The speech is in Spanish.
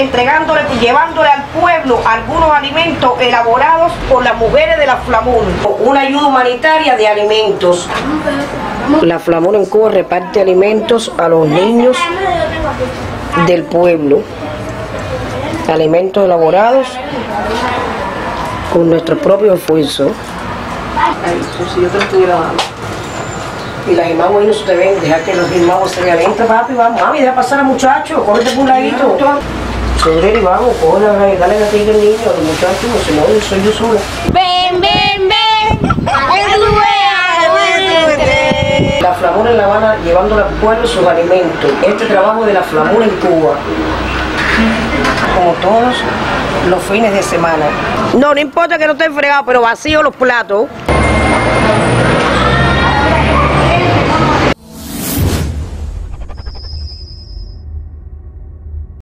entregándole, llevándole al pueblo algunos alimentos elaborados por las mujeres de la FLAMUN. Una ayuda humanitaria de alimentos. La FLAMUN en Cuba reparte alimentos a los niños del pueblo. Alimentos elaborados con nuestro propio esfuerzo. Ay, si yo te lo estuviera dando. Y las hermanas ahí no se te ven, deja que los hermanos se vean. Entra, papi, vamos, mami, deja pasar al muchacho, cógete por un ladito. Sobrero, y vamos, dale gatito al niño, al muchacho, si no, soy yo sola. Ven, ven, ven. La FLAMUN en La Habana llevando al pueblo sus alimentos. Este trabajo de la FLAMUN en Cuba. Como todos los fines de semana. No importa que no esté fregado, pero vacío los platos.